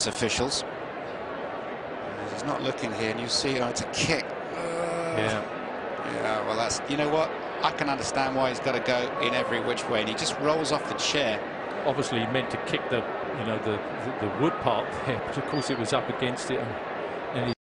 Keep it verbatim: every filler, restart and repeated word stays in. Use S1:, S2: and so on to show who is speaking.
S1: officials. He's not looking here, and you see, oh, it's a kick. Uh,
S2: yeah.
S1: Yeah, well, that's, you know what? I can understand why he's got to go in every which way, and he just rolls off the chair.
S2: Obviously, he meant to kick the, you know, the, the, the wood part there, but of course it was up against it. And, and he